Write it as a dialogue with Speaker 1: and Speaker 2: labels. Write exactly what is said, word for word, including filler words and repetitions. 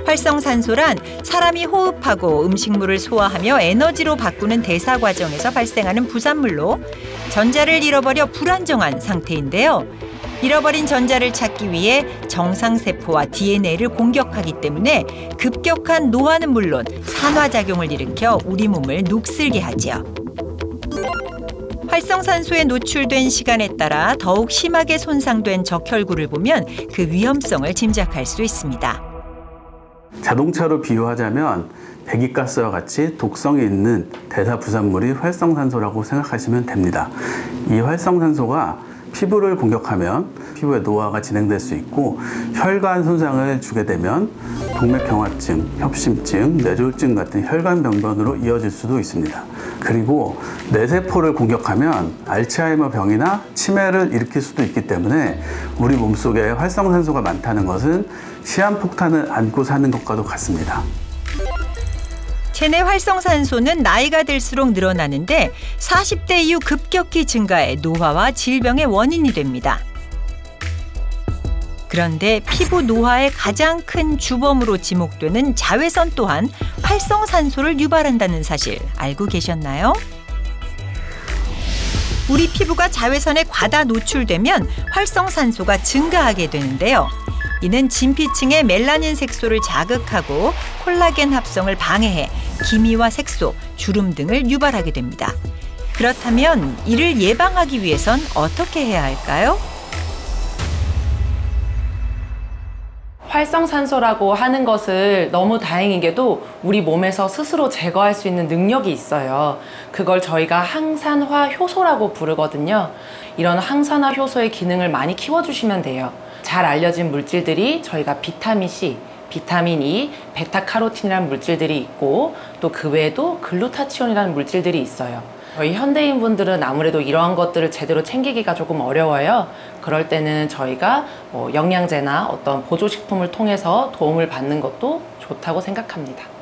Speaker 1: 활성산소란 사람이 호흡하고 음식물을 소화하며 에너지로 바꾸는 대사 과정에서 발생하는 부산물로 전자를 잃어버려 불안정한 상태인데요. 잃어버린 전자를 찾기 위해 정상세포와 디엔에이를 공격하기 때문에 급격한 노화는 물론 산화작용을 일으켜 우리 몸을 녹슬게 하지요. 활성산소에 노출된 시간에 따라 더욱 심하게 손상된 적혈구를 보면 그 위험성을 짐작할 수 있습니다.
Speaker 2: 자동차로 비유하자면 배기가스와 같이 독성이 있는 대사 부산물이 활성산소라고 생각하시면 됩니다. 이 활성산소가 피부를 공격하면 피부의 노화가 진행될 수 있고 혈관 손상을 주게 되면 동맥경화증, 협심증, 뇌졸중 같은 혈관 병변으로 이어질 수도 있습니다. 그리고 뇌세포를 공격하면 알츠하이머 병이나 치매를 일으킬 수도 있기 때문에 우리 몸속에 활성산소가 많다는 것은 시한폭탄을 안고 사는 것과도 같습니다.
Speaker 1: 체내 활성산소는 나이가 들수록 늘어나는데 사십 대 이후 급격히 증가해 노화와 질병의 원인이 됩니다. 그런데 피부 노화의 가장 큰 주범으로 지목되는 자외선 또한 활성산소를 유발한다는 사실 알고 계셨나요? 우리 피부가 자외선에 과다 노출되면 활성산소가 증가하게 되는데요. 이는 진피층의 멜라닌 색소를 자극하고 콜라겐 합성을 방해해 기미와 색소, 주름 등을 유발하게 됩니다. 그렇다면 이를 예방하기 위해선 어떻게 해야 할까요?
Speaker 3: 활성산소라고 하는 것을 너무 다행이게도 우리 몸에서 스스로 제거할 수 있는 능력이 있어요. 그걸 저희가 항산화 효소라고 부르거든요. 이런 항산화 효소의 기능을 많이 키워주시면 돼요. 잘 알려진 물질들이 저희가 비타민 C, 비타민 E, 베타카로틴이라는 물질들이 있고 또 그 외에도 글루타치온이라는 물질들이 있어요. 저희 현대인 분들은 아무래도 이러한 것들을 제대로 챙기기가 조금 어려워요. 그럴 때는 저희가 뭐 영양제나 어떤 보조식품을 통해서 도움을 받는 것도 좋다고 생각합니다.